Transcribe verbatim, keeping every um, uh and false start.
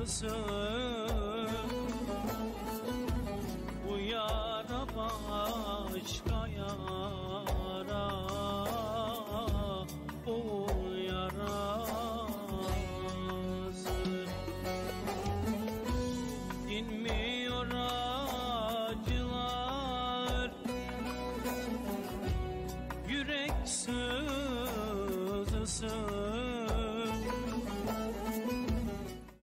sızısın. Bu yara başka yara, bu yarası dinmiyor acılar, yürek sızısı.